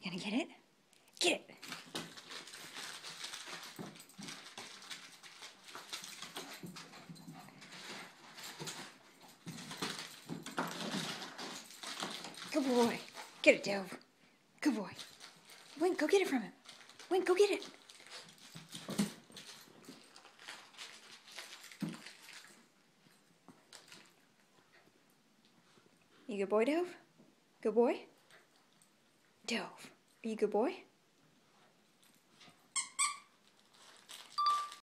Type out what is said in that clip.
Gonna get it? Get it! Good boy. Get it, Dove. Good boy. Wink, go get it from him. Wink, go get it. You good boy, Dove? Good boy? Dove, are you good boy?